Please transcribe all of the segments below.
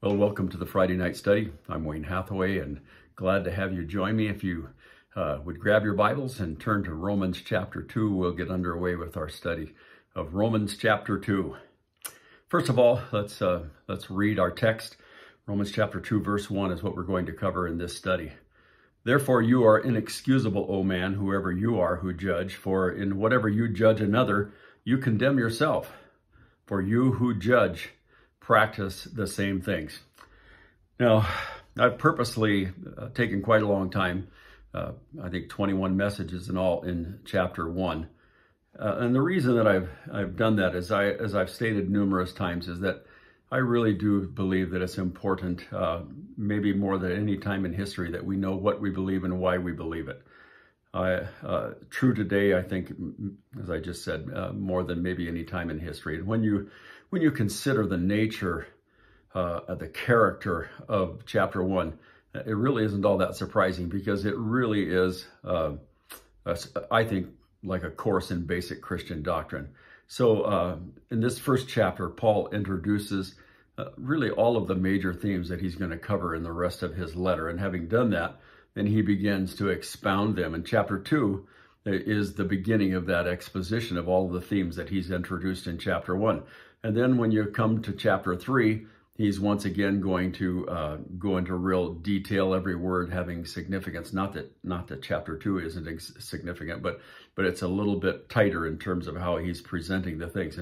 Well, welcome to the Friday Night Study. I'm Wayne Hathaway, and glad to have you join me. If you would grab your Bibles and turn to Romans chapter 2, we'll get underway with our study of Romans chapter 2. First of all, let's read our text. Romans chapter 2, verse 1 is what we're going to cover in this study. Therefore you are inexcusable, O man, whoever you are who judge, for in whatever you judge another, you condemn yourself. For you who judge practice the same things. Now, I've purposely taken quite a long time, I think 21 messages in all in chapter 1. And the reason that I've done that, as I've stated numerous times, is that I really do believe that it's important, maybe more than any time in history, that we know what we believe and why we believe it. True today, I think, as I just said, more than maybe any time in history. And when you consider the nature, the character of chapter 1, it really isn't all that surprising, because it really is, I think, like a course in basic Christian doctrine. So in this first chapter, Paul introduces really all of the major themes that he's going to cover in the rest of his letter. And having done that, then he begins to expound them. And chapter 2 is the beginning of that exposition of all of the themes that he's introduced in chapter 1. And then when you come to chapter 3, he's once again going to go into real detail, every word having significance. Not that chapter 2 isn't significant, but it's a little bit tighter in terms of how he's presenting the things.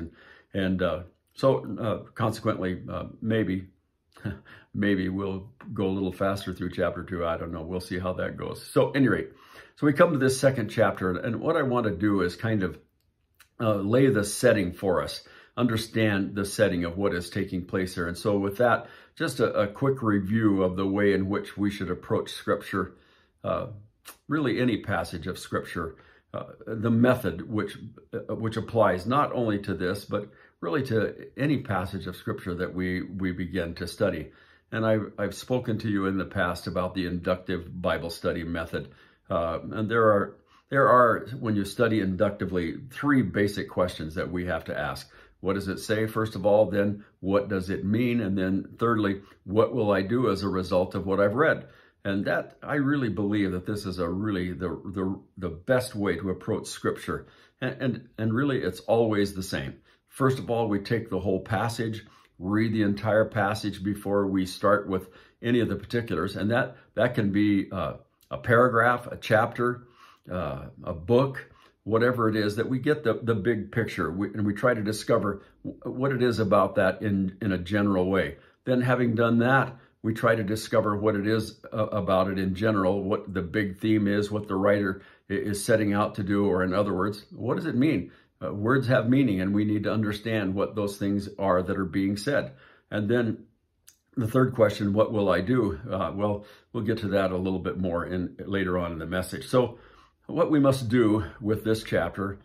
So consequently, maybe we'll go a little faster through chapter 2. I don't know. We'll see how that goes. So at any rate, so we come to this second chapter, and what I want to do is kind of lay the setting for us, understand the setting of what is taking place here. And so with that, just a quick review of the way in which we should approach Scripture, really any passage of Scripture, the method which applies not only to this, but really to any passage of Scripture that we begin to study. And I've spoken to you in the past about the inductive Bible study method. And there are, when you study inductively, three basic questions that we have to ask. What does it say, first of all? Then, what does it mean? And then thirdly, what will I do as a result of what I've read? And that, I really believe that this is really the best way to approach Scripture. And really, it's always the same. First of all, we take the whole passage, read the entire passage before we start with any of the particulars. And that can be a paragraph, a chapter, a book, whatever it is, that we get the big picture, and we try to discover what it is about that in a general way. Then, having done that, we try to discover what it is about it in general, what the big theme is, what the writer is setting out to do, or in other words, what does it mean? Words have meaning, and we need to understand what those things are that are being said. And then the third question, what will I do? Well, we'll get to that a little bit more later on in the message. So what we must do with this chapter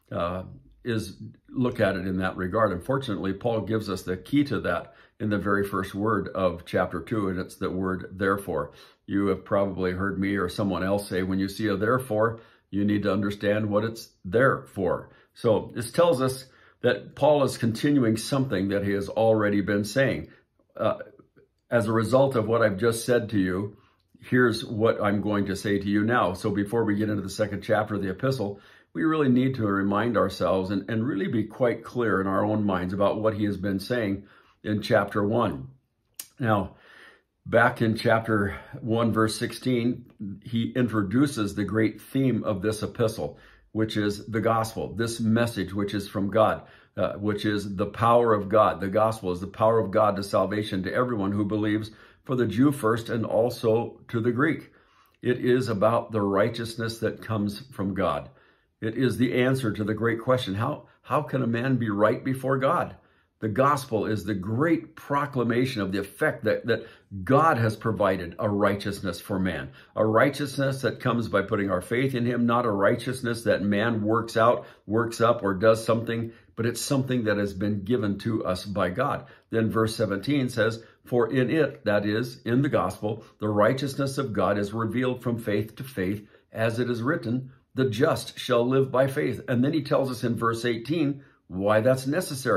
is look at it in that regard. Unfortunately, Paul gives us the key to that in the very first word of chapter 2, and it's the word therefore. You have probably heard me or someone else say, when you see a therefore, you need to understand what it's there for. So this tells us that Paul is continuing something that he has already been saying. As a result of what I've just said to you, here's what I'm going to say to you now. So before we get into the second chapter of the epistle, we really need to remind ourselves and really be quite clear in our own minds about what he has been saying in chapter 1. Now, back in chapter 1, verse 16, he introduces the great theme of this epistle, which is the gospel, this message which is from God, which is the power of God. The gospel is the power of God to salvation to everyone who believes, for the Jew first and also to the Greek. It is about the righteousness that comes from God. It is the answer to the great question, how can a man be right before God? The gospel is the great proclamation of the effect that God has provided a righteousness for man, a righteousness that comes by putting our faith in him, not a righteousness that man works out, works up, or does something, but it's something that has been given to us by God. Then verse 17 says, for in it, that is, in the gospel, the righteousness of God is revealed from faith to faith, as it is written, the just shall live by faith. And then he tells us in verse 18 why that's necessary.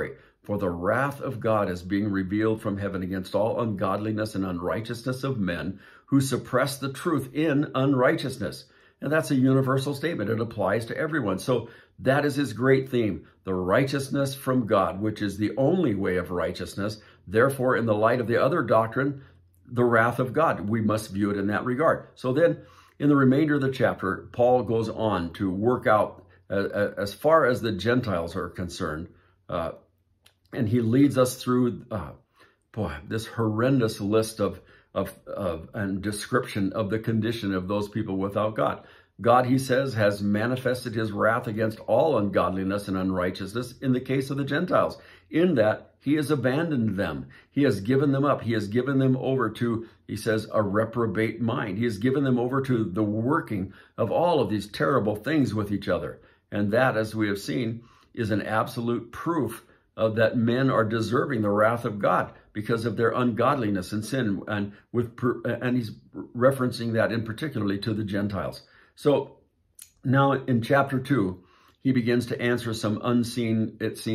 For the wrath of God is being revealed from heaven against all ungodliness and unrighteousness of men who suppress the truth in unrighteousness. And that's a universal statement. It applies to everyone. So that is his great theme, the righteousness from God, which is the only way of righteousness. Therefore, in the light of the other doctrine, the wrath of God, we must view it in that regard. So then, in the remainder of the chapter, Paul goes on to work out, as far as the Gentiles are concerned, and he leads us through, this horrendous list of and description of the condition of those people without God. God, he says, has manifested his wrath against all ungodliness and unrighteousness in the case of the Gentiles, in that he has abandoned them. He has given them up. He has given them over to, he says, a reprobate mind. He has given them over to the working of all of these terrible things with each other. And that, as we have seen, is an absolute proof that men are deserving the wrath of God because of their ungodliness and sin. And he's referencing that in particularly to the Gentiles. So now in chapter 2, he begins to answer some unseen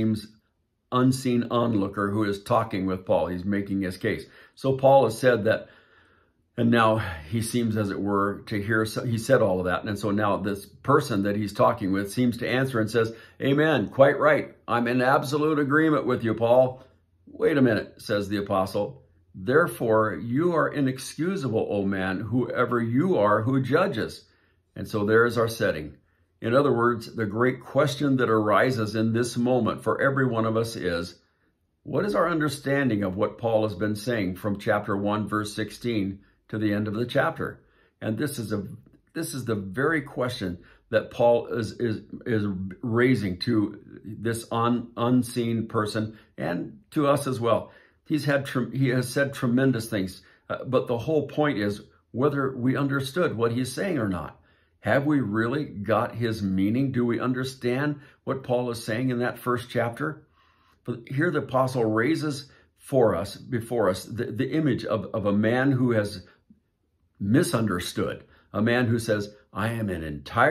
onlooker who is talking with Paul. He's making his case. So Paul has said that, and now he seems, as it were, to hear, he said all of that. And so now this person that he's talking with seems to answer and says, amen, quite right. I'm in absolute agreement with you, Paul. Wait a minute, says the apostle. Therefore, you are inexcusable, O man, whoever you are who judges. And so there is our setting. In other words, the great question that arises in this moment for every one of us is, what is our understanding of what Paul has been saying from chapter 1, verse 16 to the end of the chapter? And this is the very question that Paul is raising to this unseen person and to us as well. He has said tremendous things, but the whole point is whether we understood what he's saying or not. Have we really got his meaning? Do we understand what Paul is saying in that first chapter? But here the apostle raises before us, the image of a man who has misunderstood, a man who says, I am in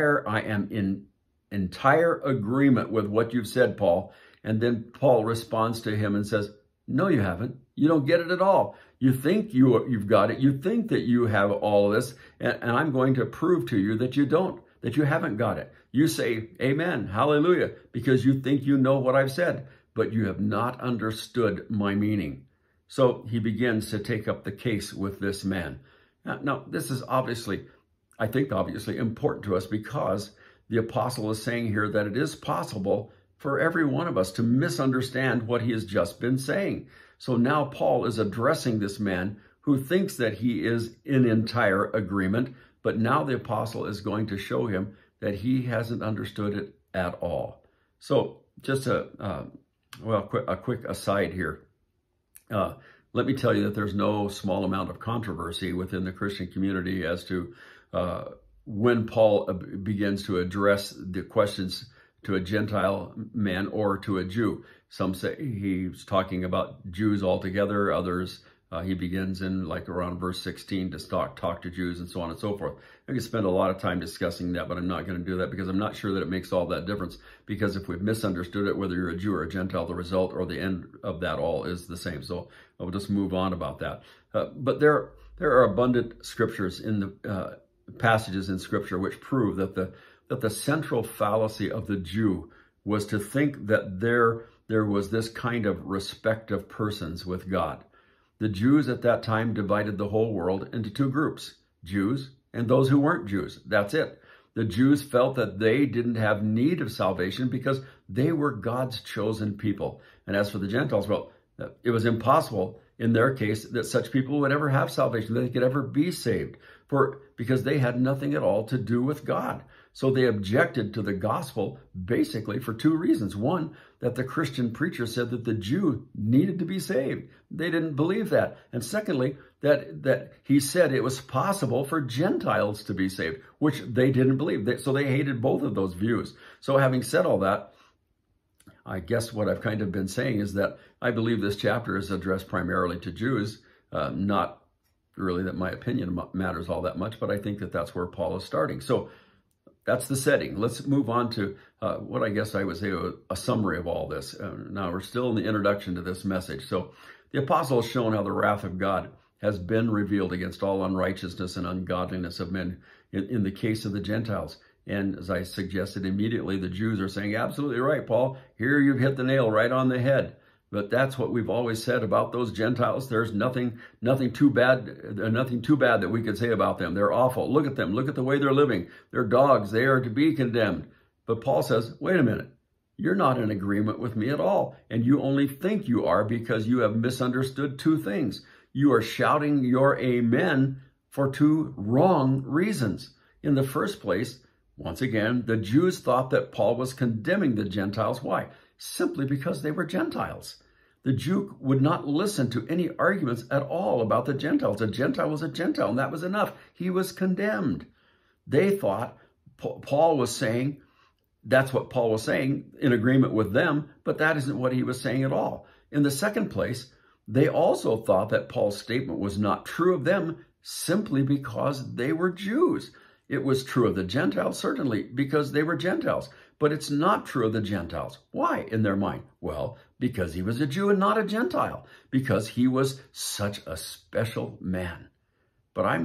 entire agreement with what you've said, Paul. And then Paul responds to him and says, no, you haven't. You don't get it at all. You think you've got it. You think that you have all of this, and I'm going to prove to you that you don't, that you haven't got it. You say, amen, hallelujah, because you think you know what I've said, but you have not understood my meaning. So he begins to take up the case with this man. Now, this is obviously important to us because the apostle is saying here that it is possible for every one of us to misunderstand what he has just been saying. So now Paul is addressing this man who thinks that he is in entire agreement, but now the apostle is going to show him that he hasn't understood it at all. So just a quick aside here. Let me tell you that there's no small amount of controversy within the Christian community as to when Paul begins to address the questions to a Gentile man or to a Jew. Some say he's talking about Jews altogether. Others, he begins in like around verse 16 to talk to Jews and so on and so forth. I could spend a lot of time discussing that, but I'm not going to do that because I'm not sure that it makes all that difference. Because if we've misunderstood it, whether you're a Jew or a Gentile, the result or the end of that all is the same. So I'll just move on about that. But there are abundant scriptures in the passages in Scripture which prove that the central fallacy of the Jew was to think that there was this kind of respect of persons with God. The Jews at that time divided the whole world into two groups, Jews and those who weren't Jews. That's it. The Jews felt that they didn't have need of salvation because they were God's chosen people. And as for the Gentiles, well, it was impossible in their case that such people would ever have salvation, that they could ever be saved, because they had nothing at all to do with God. So they objected to the gospel basically for two reasons. One, that the Christian preacher said that the Jew needed to be saved. They didn't believe that. And secondly, that he said it was possible for Gentiles to be saved, which they didn't believe. So they hated both of those views. So having said all that, I guess what I've kind of been saying is that I believe this chapter is addressed primarily to Jews, not really that my opinion matters all that much, but I think that that's where Paul is starting. So that's the setting. Let's move on to what I guess I would say a summary of all this. Now, we're still in the introduction to this message. So the apostle has shown how the wrath of God has been revealed against all unrighteousness and ungodliness of men in the case of the Gentiles. And as I suggested immediately, the Jews are saying, absolutely right, Paul. Here you've hit the nail right on the head. But that's what we've always said about those Gentiles. There's nothing too bad that we could say about them. They're awful. Look at them. Look at the way they're living. They're dogs. They are to be condemned. But Paul says, wait a minute. You're not in agreement with me at all. And you only think you are because you have misunderstood two things. You are shouting your amen for two wrong reasons. In the first place, once again, the Jews thought that Paul was condemning the Gentiles. Why? Simply because they were Gentiles. The Jew would not listen to any arguments at all about the Gentiles. A Gentile was a Gentile, and that was enough. He was condemned. They thought Paul was saying, that's what Paul was saying in agreement with them, but that isn't what he was saying at all. In the second place, they also thought that Paul's statement was not true of them simply because they were Jews. It was true of the Gentiles, certainly, because they were Gentiles. But it's not true of the Gentiles. Why, in their mind? Well, because he was a Jew and not a Gentile. Because he was such a special man. But I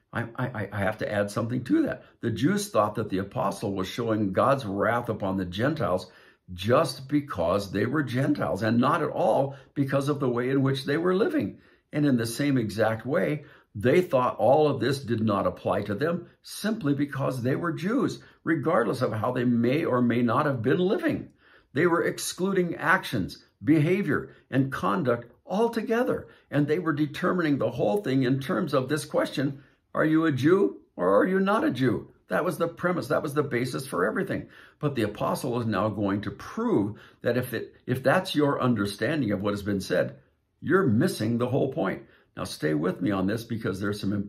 have to add something to that. The Jews thought that the apostle was showing God's wrath upon the Gentiles just because they were Gentiles, and not at all because of the way in which they were living. And in the same exact way, they thought all of this did not apply to them simply because they were Jews, regardless of how they may or may not have been living. They were excluding actions, behavior, and conduct altogether, and they were determining the whole thing in terms of this question, are you a Jew or are you not a Jew? That was the premise. That was the basis for everything. But the apostle is now going to prove that if that's your understanding of what has been said, you're missing the whole point. Now, stay with me on this because there's some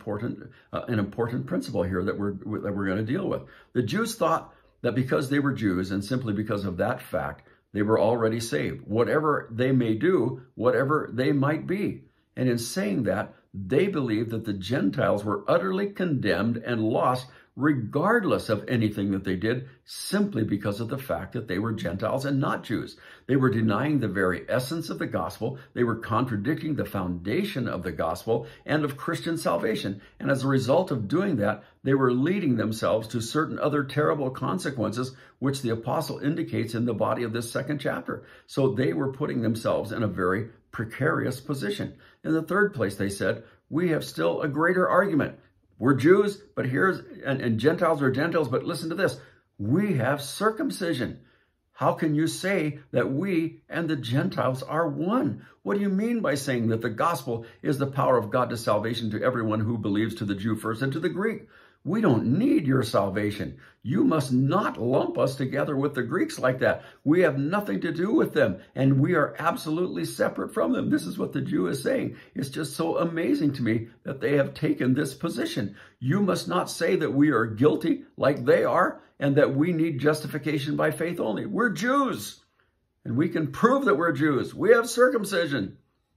an important principle here that we're going to deal with. The Jews thought that because they were Jews and simply because of that fact, they were already saved. Whatever they may do, whatever they might be. And in saying that, they believed that the Gentiles were utterly condemned and lost regardless of anything that they did, simply because of the fact that they were Gentiles and not Jews. They were denying the very essence of the gospel. They were contradicting the foundation of the gospel and of Christian salvation. And as a result of doing that, they were leading themselves to certain other terrible consequences, which the apostle indicates in the body of this second chapter. So they were putting themselves in a very precarious position. In the third place, they said, we have still a greater argument. We're Jews, but and Gentiles are Gentiles, but listen to this. We have circumcision. How can you say that we and the Gentiles are one? What do you mean by saying that the gospel is the power of God to salvation to everyone who believes, to the Jew first and to the Greek? We don't need your salvation. You must not lump us together with the Greeks like that. We have nothing to do with them, and we are absolutely separate from them. This is what the Jew is saying. It's just so amazing to me that they have taken this position. You must not say that we are guilty like they are, and that we need justification by faith only. We're Jews, and we can prove that we're Jews. We have circumcision.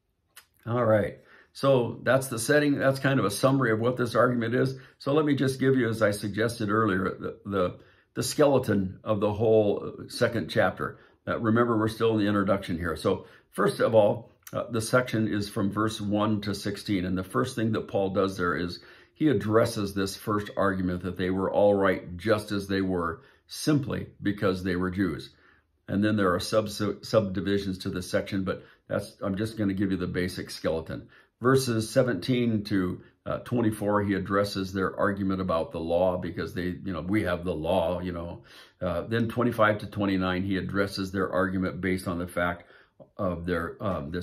All right. So that's the setting. That's kind of a summary of what this argument is. So let me just give you, as I suggested earlier, the skeleton of the whole second chapter. Remember, we're still in the introduction here. So first of all, the section is from verse 1 to 16. And the first thing that Paul does there is he addresses this first argument that they were all right just as they were, simply because they were Jews. And then there are subdivisions to this section, but I'm just going to give you the basic skeleton. Verses 17 to 24, he addresses their argument about the law because we have the law, Then 25 to 29, he addresses their argument based on the fact of their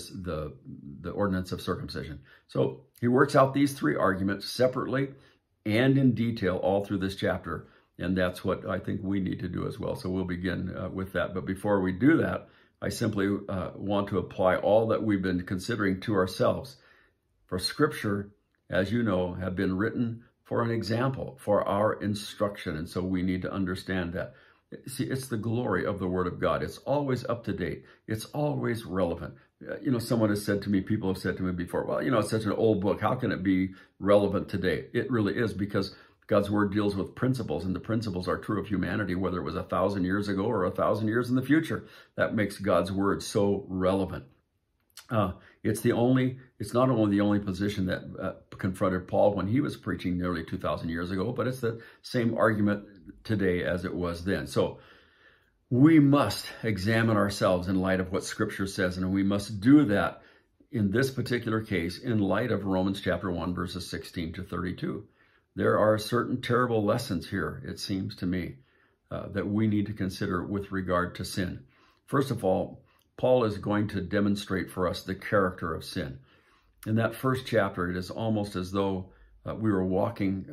the ordinance of circumcision. So he works out these three arguments separately and in detail all through this chapter. And that's what I think we need to do as well. So we'll begin with that. But before we do that, I simply want to apply all that we've been considering to ourselves. For Scripture, as you know, have been written for an example, for our instruction. And so we need to understand that. See, it's the glory of the Word of God. It's always up to date. It's always relevant. Someone has said to me, people have said to me before, well, it's such an old book. How can it be relevant today? It really is, because God's word deals with principles, and the principles are true of humanity, whether it was 1,000 years ago or 1,000 years in the future. That makes God's word so relevant. It's not only the only position that confronted Paul when he was preaching nearly 2,000 years ago, but it's the same argument today as it was then. So we must examine ourselves in light of what Scripture says, and we must do that in this particular case in light of Romans chapter 1, verses 16 to 32. There are certain terrible lessons here, it seems to me, that we need to consider with regard to sin. First of all, Paul is going to demonstrate for us the character of sin. In that first chapter, it is almost as though we were walking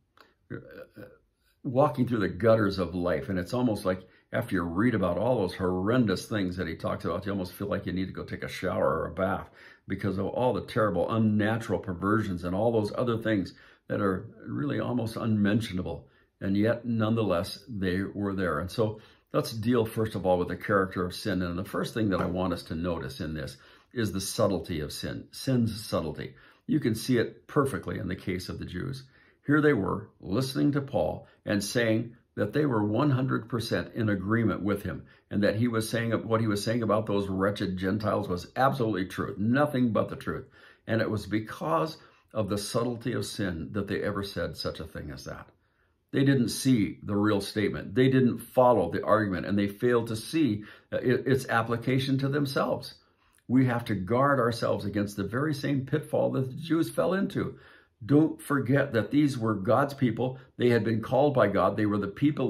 through the gutters of life. And it's almost like after you read about all those horrendous things that he talks about, you almost feel like you need to go take a shower or a bath because of all the terrible, unnatural perversions and all those other things that are really almost unmentionable. And yet, nonetheless, they were there. And so let's deal, first of all, with the character of sin. And the first thing that I want us to notice in this is the subtlety of sin, sin's subtlety. You can see it perfectly in the case of the Jews. Here they were, listening to Paul and saying that they were 100% in agreement with him, and that what he was saying about those wretched Gentiles was absolutely true, nothing but the truth. And it was because of the subtlety of sin that they ever said such a thing as that. They didn't see the real statement. They didn't follow the argument, and they failed to see its application to themselves. We have to guard ourselves against the very same pitfall that the Jews fell into. Don't forget that these were God's people. They had been called by God. They were the people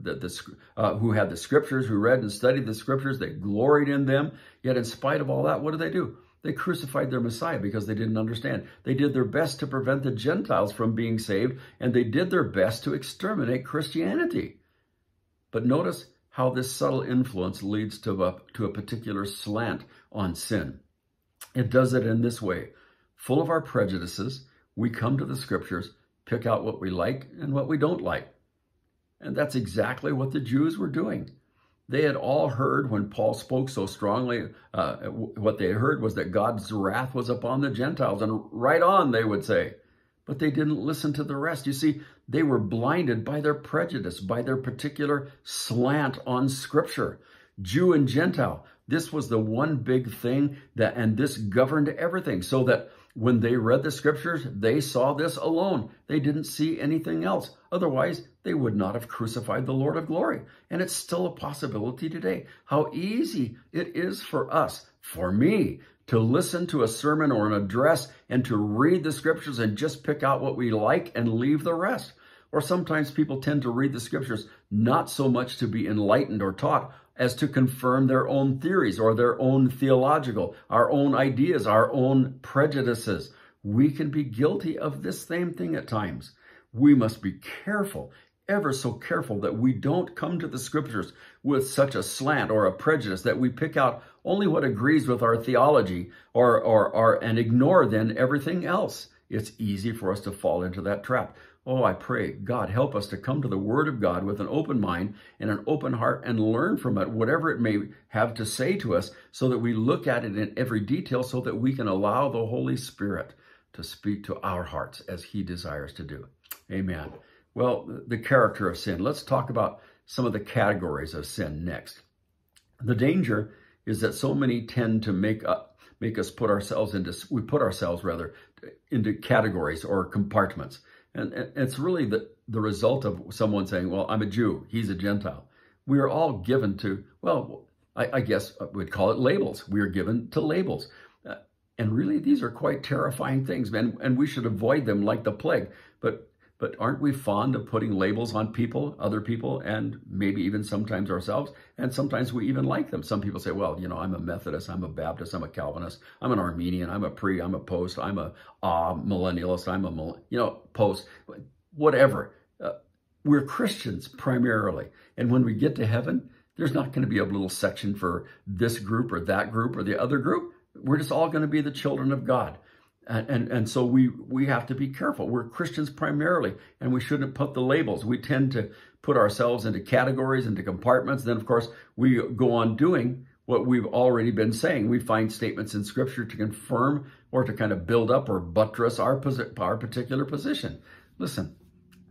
who had the Scriptures, who read and studied the Scriptures. They gloried in them. Yet in spite of all that, what do? They crucified their Messiah because they didn't understand. They did their best to prevent the Gentiles from being saved, and they did their best to exterminate Christianity. But notice how this subtle influence leads to a particular slant on sin. It does it in this way. Full of our prejudices, we come to the Scriptures, pick out what we like and what we don't like. And that's exactly what the Jews were doing. They had all heard when Paul spoke so strongly, what they heard was that God's wrath was upon the Gentiles. And right on, they would say. But they didn't listen to the rest. You see, they were blinded by their prejudice, by their particular slant on Scripture. Jew and Gentile, this was the one big thing, and this governed everything, so that when they read the Scriptures, they saw this alone. They didn't see anything else. Otherwise, they would not have crucified the Lord of glory. And it's still a possibility today. How easy it is for us, for me, to listen to a sermon or an address and to read the Scriptures and just pick out what we like and leave the rest. Or sometimes people tend to read the Scriptures not so much to be enlightened or taught as to confirm their own theories or their own theological, our own ideas, our own prejudices. We can be guilty of this same thing at times. We must be careful, ever so careful, that we don't come to the Scriptures with such a slant or a prejudice that we pick out only what agrees with our theology and ignore then everything else. It's easy for us to fall into that trap. Oh, I pray, God, help us to come to the Word of God with an open mind and an open heart and learn from it, whatever it may have to say to us, so that we look at it in every detail so that we can allow the Holy Spirit to speak to our hearts as He desires to do. Amen. Well, the character of sin. Let's talk about some of the categories of sin next. The danger is that so many tend to make us put ourselves into categories or compartments. And it's really the result of someone saying, well, I'm a Jew, he's a Gentile. We are all given to, well, I guess we'd call it labels. We are given to labels. And really, these are quite terrifying things, and we should avoid them like the plague. But aren't we fond of putting labels on people, other people, and maybe even sometimes ourselves? And sometimes we even like them. Some people say, well, I'm a Methodist, I'm a Baptist, I'm a Calvinist, I'm an Armenian, I'm a pre, I'm a post, I'm a millennialist, I'm a post, whatever. We're Christians primarily. And when we get to heaven, there's not going to be a little section for this group or that group or the other group. We're just all going to be the children of God. And so we have to be careful. We're Christians primarily, and we shouldn't put the labels. We tend to put ourselves into categories, into compartments. Then, of course, we go on doing what we've already been saying. We find statements in Scripture to confirm or to kind of build up or buttress our particular position. Listen,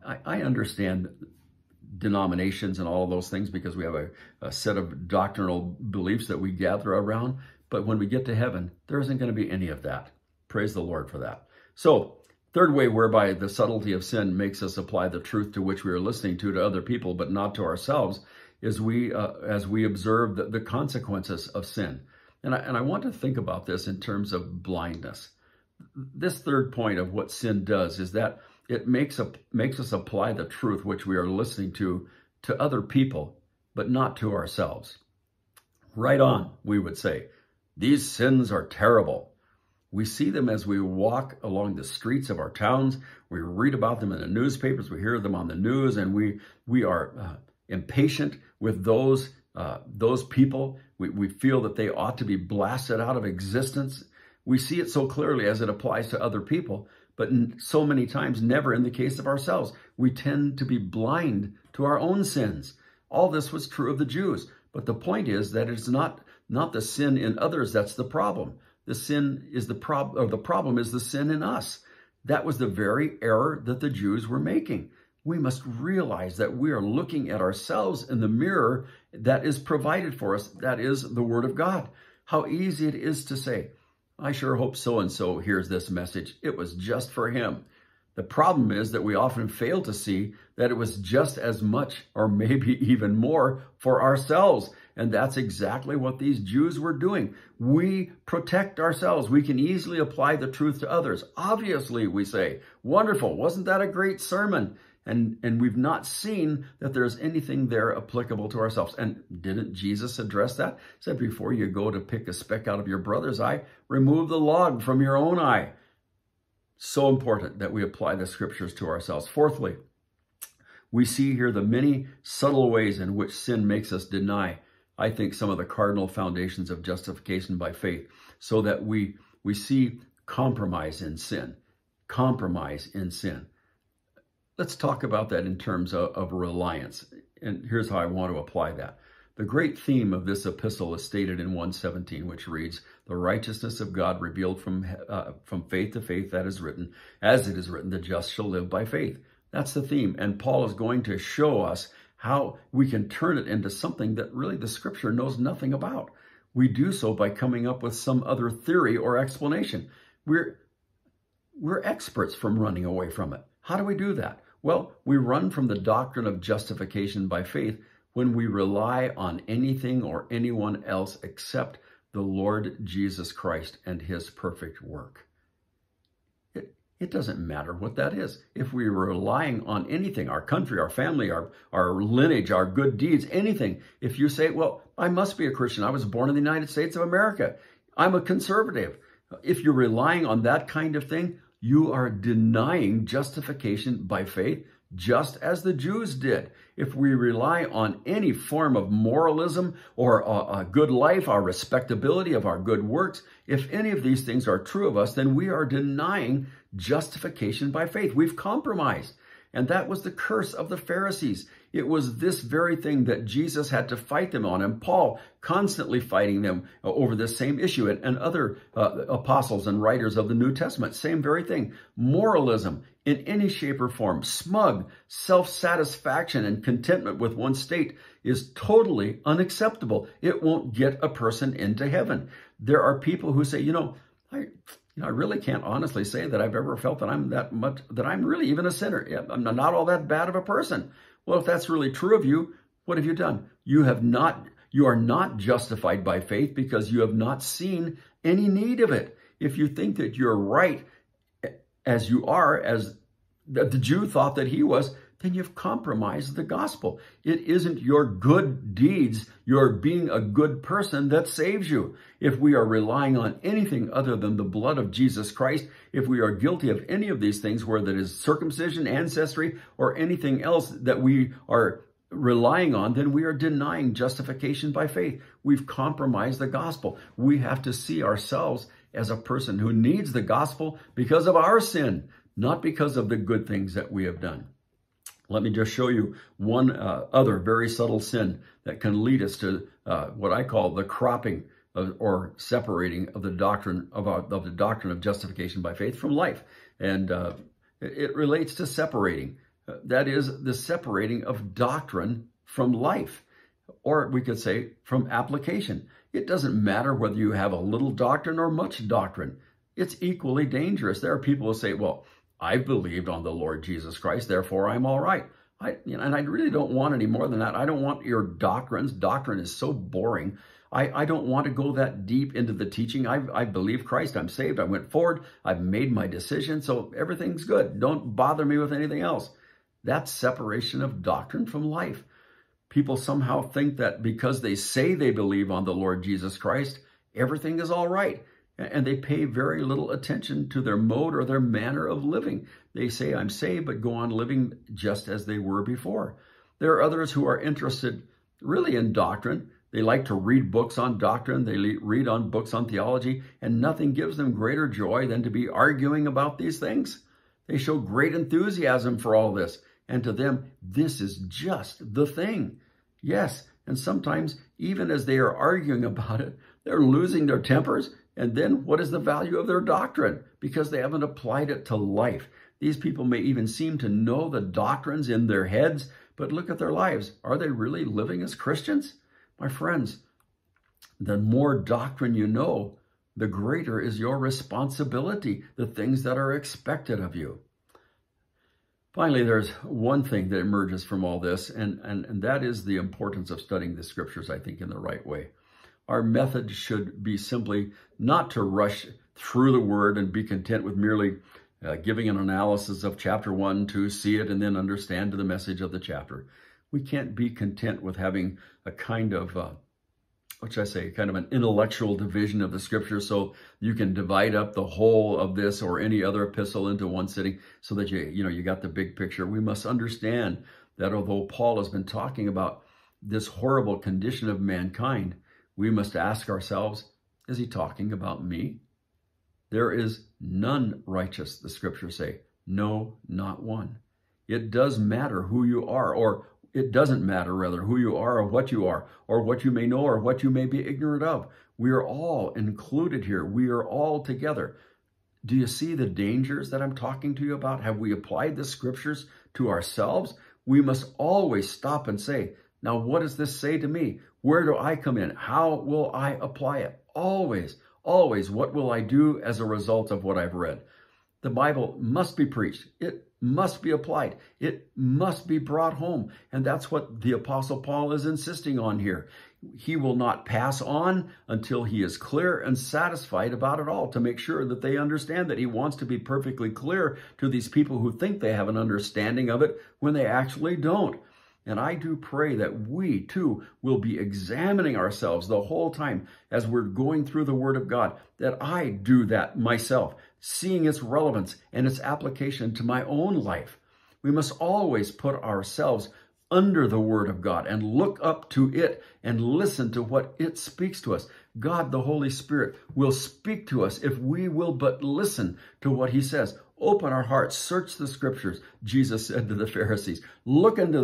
I understand denominations and all of those things because we have a set of doctrinal beliefs that we gather around. But when we get to heaven, there isn't going to be any of that. Praise the Lord for that. So, third way whereby the subtlety of sin makes us apply the truth to which we are listening to other people, but not to ourselves, is as we observe the consequences of sin. And I want to think about this in terms of blindness. This third point of what sin does is that it makes us apply the truth which we are listening to other people, but not to ourselves. Right on, we would say, these sins are terrible. We see them as we walk along the streets of our towns. We read about them in the newspapers. We hear them on the news, and we are impatient with those people. We feel that they ought to be blasted out of existence. We see it so clearly as it applies to other people, but so many times never in the case of ourselves. We tend to be blind to our own sins. All this was true of the Jews, but the point is that it's not the sin in others that's the problem. The sin is the problem is the sin in us. That was the very error that the Jews were making. We must realize that we are looking at ourselves in the mirror that is provided for us. That is the Word of God. How easy it is to say, I sure hope so-and-so hears this message. It was just for him. The problem is that we often fail to see that it was just as much or maybe even more for ourselves. And that's exactly what these Jews were doing. We protect ourselves. We can easily apply the truth to others. Obviously, we say, wonderful, wasn't that a great sermon? And we've not seen that there's anything there applicable to ourselves. And didn't Jesus address that? He said, before you go to pick a speck out of your brother's eye, remove the log from your own eye. So important that we apply the scriptures to ourselves. Fourthly, we see here the many subtle ways in which sin makes us deny, I think, some of the cardinal foundations of justification by faith, so that we see compromise in sin. Compromise in sin. Let's talk about that in terms of reliance. And here's how I want to apply that. The great theme of this epistle is stated in 1:17, which reads, the righteousness of God revealed from faith to faith, that is written, as it is written, the just shall live by faith. That's the theme. And Paul is going to show us how we can turn it into something that really the scripture knows nothing about. We do so by coming up with some other theory or explanation. We're experts from running away from it. How do we do that? Well, we run from the doctrine of justification by faith when we rely on anything or anyone else except the Lord Jesus Christ and his perfect work. It doesn't matter what that is. If we were relying on anything, our country, our family, our lineage, our good deeds, anything, if you say, well, I must be a Christian. I was born in the United States of America. I'm a conservative. If you're relying on that kind of thing, you are denying justification by faith, just as the Jews did. If we rely on any form of moralism or a good life, our respectability of our good works, if any of these things are true of us, then we are denying justification by faith. We've compromised. And that was the curse of the Pharisees. It was this very thing that Jesus had to fight them on, and Paul constantly fighting them over this same issue, and other apostles and writers of the New Testament, same very thing. Moralism in any shape or form, smug self-satisfaction and contentment with one's state is totally unacceptable. It won't get a person into heaven. There are people who say, I really can't honestly say that I've ever felt that I'm really even a sinner. I'm not all that bad of a person. Well, if that's really true of you, what have you done? You are not justified by faith because you have not seen any need of it. If you think that you're right as you are, as the Jew thought that he was, then you've compromised the gospel. It isn't your good deeds, your being a good person, that saves you. If we are relying on anything other than the blood of Jesus Christ, if we are guilty of any of these things, whether it is circumcision, ancestry, or anything else that we are relying on, then we are denying justification by faith. We've compromised the gospel. We have to see ourselves as a person who needs the gospel because of our sin, not because of the good things that we have done. Let me just show you one other very subtle sin that can lead us to what I call the cropping or separating of the doctrine of justification by faith from life. And it relates to separating. That is the separating of doctrine from life, or we could say from application. It doesn't matter whether you have a little doctrine or much doctrine. It's equally dangerous. There are people who say, well, I've believed on the Lord Jesus Christ, therefore I'm all right. And I really don't want any more than that. I don't want your doctrines. Doctrine is so boring. I don't want to go that deep into the teaching. I believe Christ. I'm saved. I went forward. I've made my decision. So everything's good. Don't bother me with anything else. That's separation of doctrine from life. People somehow think that because they say they believe on the Lord Jesus Christ, everything is all right. And they pay very little attention to their mode or their manner of living. They say, I'm saved, but go on living just as they were before. There are others who are interested really in doctrine. They like to read books on doctrine. They read on books on theology, and nothing gives them greater joy than to be arguing about these things. They show great enthusiasm for all this. And to them, this is just the thing. Yes, and sometimes even as they are arguing about it, they're losing their tempers. And then what is the value of their doctrine? Because they haven't applied it to life. These people may even seem to know the doctrines in their heads, but look at their lives. Are they really living as Christians? My friends, the more doctrine you know, the greater is your responsibility, the things that are expected of you. Finally, there's one thing that emerges from all this, and that is the importance of studying the scriptures, I think, in the right way. Our method should be simply not to rush through the word and be content with merely giving an analysis of chapter 1 to see it and then understand the message of the chapter. We can't be content with having a kind of, kind of an intellectual division of the scripture so you can divide up the whole of this or any other epistle into one sitting so that you got the big picture. We must understand that although Paul has been talking about this horrible condition of mankind, we must ask ourselves, is he talking about me? There is none righteous, the scriptures say. No, not one. It does matter who you are, or it doesn't matter, rather, who you are or what you may know or what you may be ignorant of. We are all included here. We are all together. Do you see the dangers that I'm talking to you about? Have we applied the scriptures to ourselves? We must always stop and say, now, what does this say to me? Where do I come in? How will I apply it? Always, always, what will I do as a result of what I've read? The Bible must be preached. It must be applied. It must be brought home. And that's what the Apostle Paul is insisting on here. He will not pass on until he is clear and satisfied about it all, to make sure that they understand that he wants to be perfectly clear to these people who think they have an understanding of it when they actually don't. And I do pray that we, too, will be examining ourselves the whole time as we're going through the Word of God, that I do that myself, seeing its relevance and its application to my own life. We must always put ourselves under the Word of God and look up to it and listen to what it speaks to us. God, the Holy Spirit, will speak to us if we will but listen to what he says. Open our hearts, search the scriptures, Jesus said to the Pharisees. Look into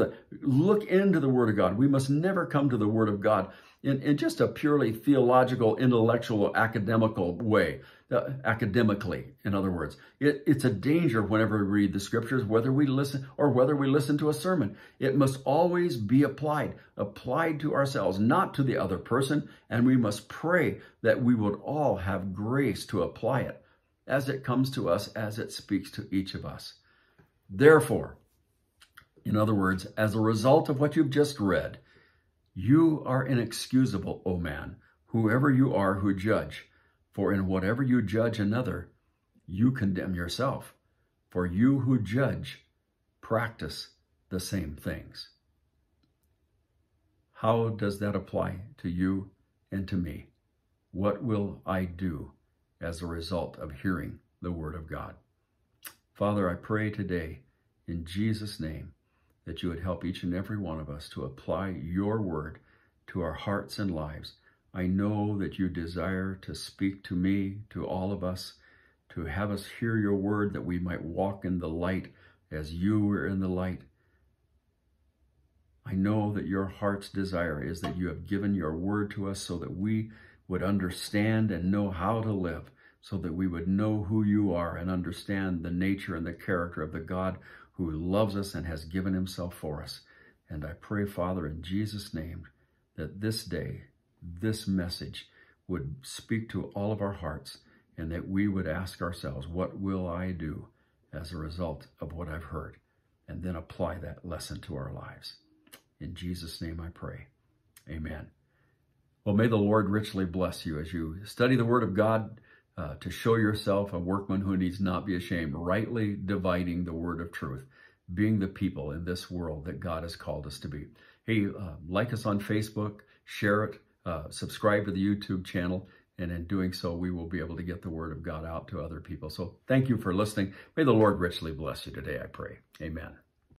the Word of God. We must never come to the Word of God in just a purely theological, intellectual, academical way. Academically, in other words. It's a danger whenever we read the scriptures, whether we listen to a sermon. It must always be applied to ourselves, not to the other person, and we must pray that we would all have grace to apply it as it comes to us, as it speaks to each of us. Therefore, in other words, as a result of what you've just read, you are inexcusable, O man, whoever you are who judge. For in whatever you judge another, you condemn yourself. For you who judge practice the same things. How does that apply to you and to me? What will I do as a result of hearing the Word of God? Father, I pray today in Jesus' name that you would help each and every one of us to apply your word to our hearts and lives. I know that you desire to speak to me, to all of us, to have us hear your word, that we might walk in the light as you were in the light. I know that your heart's desire is that you have given your word to us so that we would understand and know how to live, so that we would know who you are and understand the nature and the character of the God who loves us and has given himself for us. And I pray, Father, in Jesus' name, that this day, this message would speak to all of our hearts, and that we would ask ourselves, what will I do as a result of what I've heard? And then apply that lesson to our lives. In Jesus' name I pray. Amen. Well, may the Lord richly bless you as you study the Word of God to show yourself a workman who needs not be ashamed, rightly dividing the word of truth, being the people in this world that God has called us to be. Hey, like us on Facebook, share it, subscribe to the YouTube channel, and in doing so, we will be able to get the Word of God out to other people. So thank you for listening. May the Lord richly bless you today, I pray. Amen.